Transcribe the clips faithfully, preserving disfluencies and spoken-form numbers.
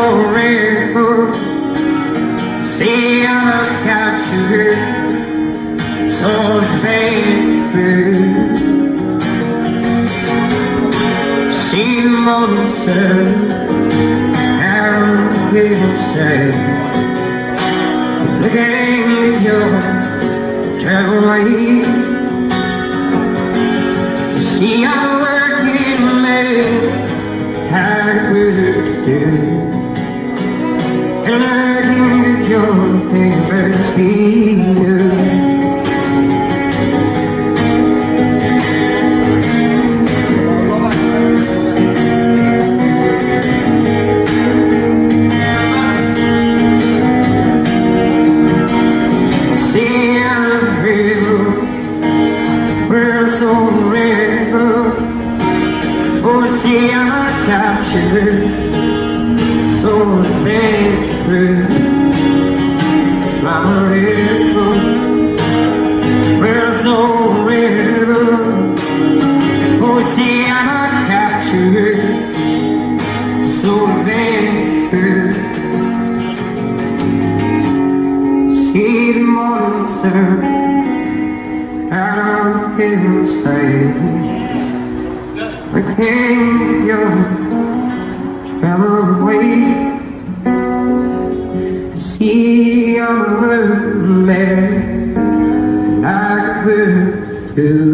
rainbow. See I'll capture so faithful. See the morning sun, and people say, looking at your travel way. See I'm working late, hard work to do, and looking at your favorite speaker. See I captured so faithful, my river, we're so river. Oh, see I captured so faithful. See the morning sun out of the sky. I came young, travel away. See I'm a working man, and I will too.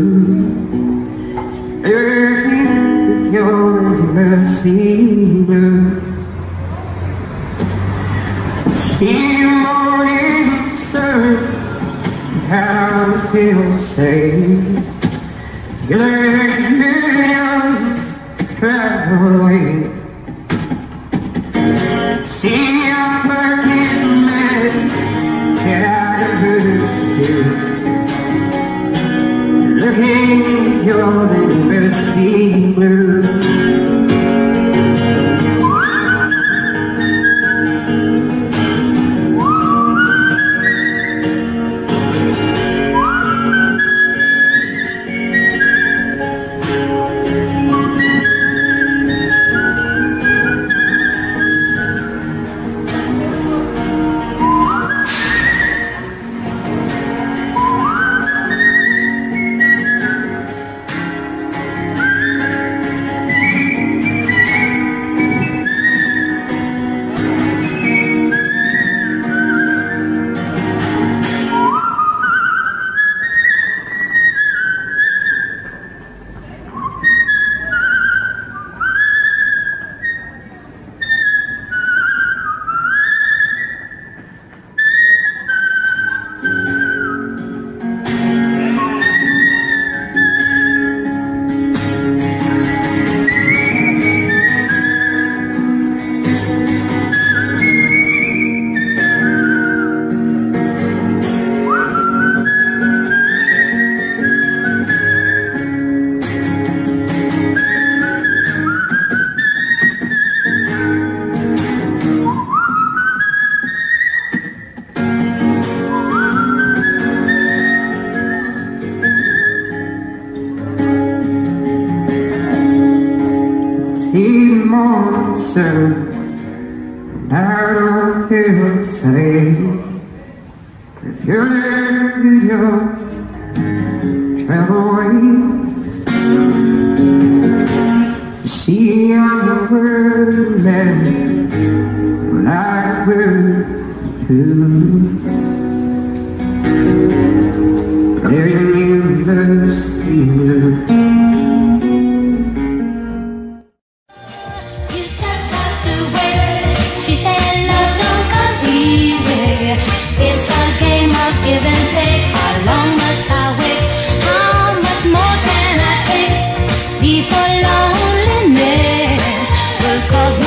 Working with your mercy blue. See the morning sun, how the hills say, you learn travel away. See I'm working man, get out of here too. Looking at your university blue. And I don't feel safe if you're there with your travel away. See I'm a world man, and I will too. There you mercy. It's a game of give and take. How long must I wait? How much more can I take before loneliness will cause me